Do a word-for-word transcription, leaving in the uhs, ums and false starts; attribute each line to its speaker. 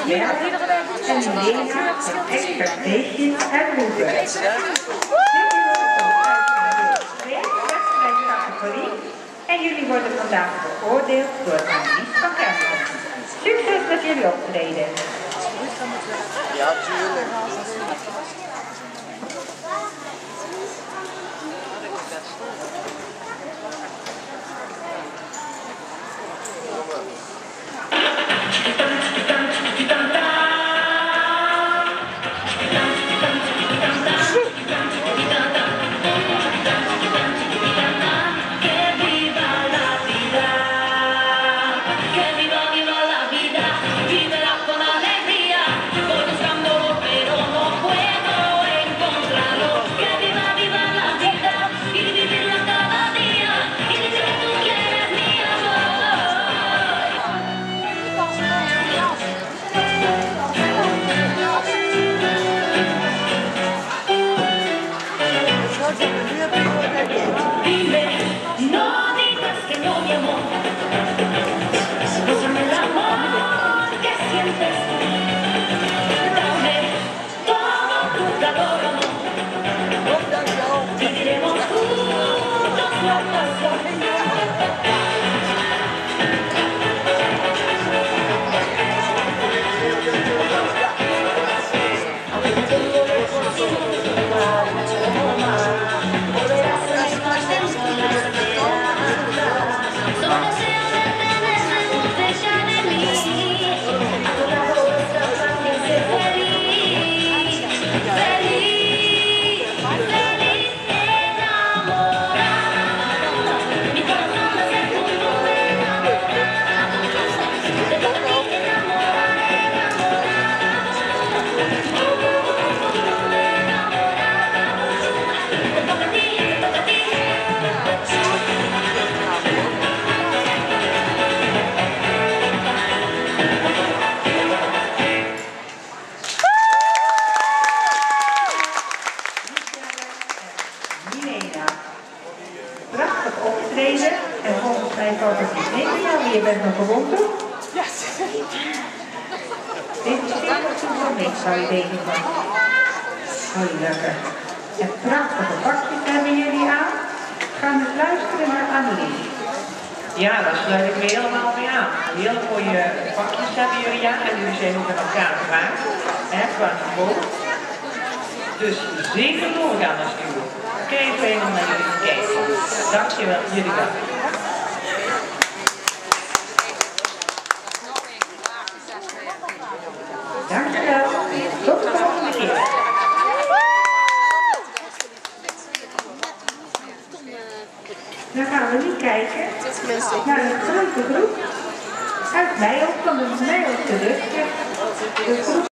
Speaker 1: Berg en Milena van Expectation uit Roepen. Wedstrijdcategorie en jullie worden vandaag beoordeeld door Annelies van Kessel. Succes met jullie optreden.
Speaker 2: Ja, tuurlijk.
Speaker 1: Prachtig optreden en volgens mij valt het niet mee. Ja, je bent nog gewond toch?
Speaker 3: Ja.
Speaker 1: Dit is heel veel niks, zou je denken van. Oh, lekker. En prachtige pakjes hebben jullie aan. Gaan we luisteren naar Annelies.
Speaker 4: Ja, daar sluit ik me helemaal mee aan. Heel mooie pakjes hebben jullie aan en jullie zijn ook met elkaar gemaakt. Hè, qua niveau. Dus zeker doorgaan alsjeblieft. Kijk even naar jullie kijken. Dankjewel, jullie wel.
Speaker 1: Dankjewel. Tot de volgende keer. Dan gaan we nu kijken naar een grote groep uit Nijl, van de Nijlse luchtje. De groep